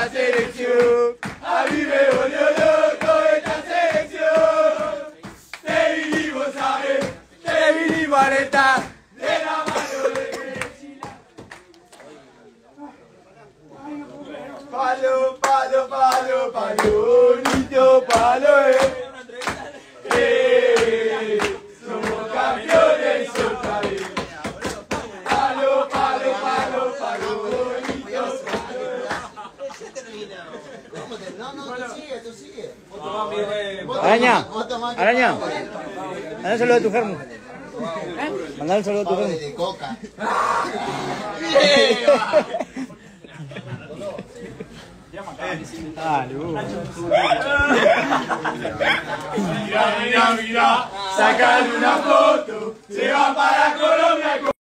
esta selección. A mí me volvió loco esta selección. Te vinimos a ver, te vinimos a alentar. De la mano de Chile. Palo, palo, palo, palo, bonito palo, somos campeones otra vez. Palo, palo, palo, palo, bonito palo. No, tú sigue. Araña, Araña, manda un saludo a tu germo. Manda un saludo a tu germo. De coca. Mira, mira, mira, sacan una foto, se va para Colombia.